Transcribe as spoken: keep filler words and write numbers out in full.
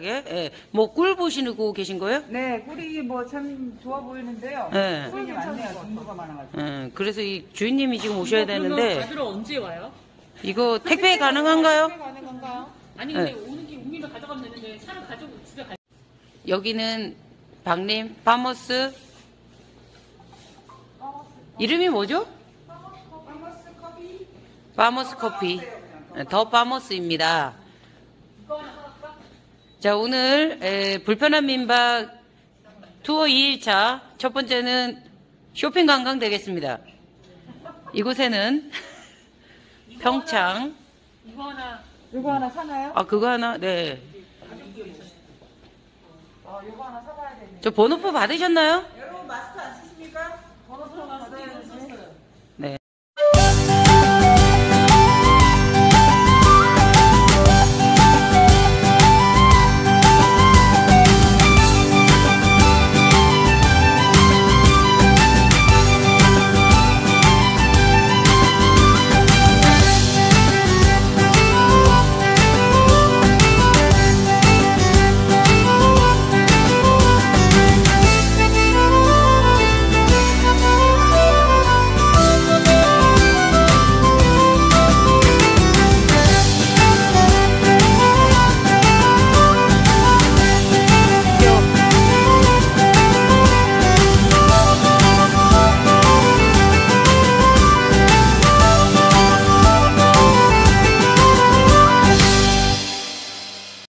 간단하게. 예. 뭐 꿀 보시고 계신 거예요? 네, 꿀이 뭐 참 좋아 보이는데요. 네. 꿀이 많네요. 종류가 많아가지고. 예. 그래서 이 주인님이 지금 오셔야 되는데 받으러 언제 와요? 이거 택배 가능한가요? 가는 건가요? 아니 근데 오는 길 오면 가져가면 되는데 차를 가지고 집에 가. 여기는 박림 파머스 이름이 뭐죠? 파머스 커피. 더 파머스입니다. 자, 오늘 에, 불편한 민박 투어 이 일차 첫 번째는 쇼핑 관광 되겠습니다. 이곳에는 평창. 이거 하나. 이거 하나 사나요? 아, 그거 하나. 네. 어, 이거 하나 사봐야 되네. 저 번호표 받으셨나요? 여러분 마스크 안 쓰십니까? 번호표 받아야지.